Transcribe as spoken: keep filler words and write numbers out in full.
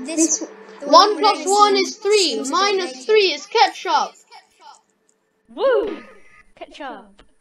This one plus one is three. Minus three is ketchup. Woo! Ketchup.